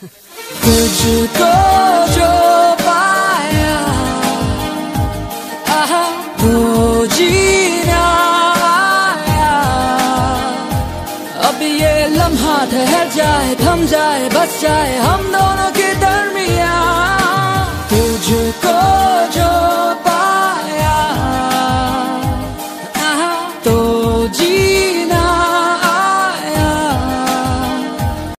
तुझको जो पाया वो जीना आया। अब ये लम्हा ठहर जाए, थम जाए, बस जाए हम दोनों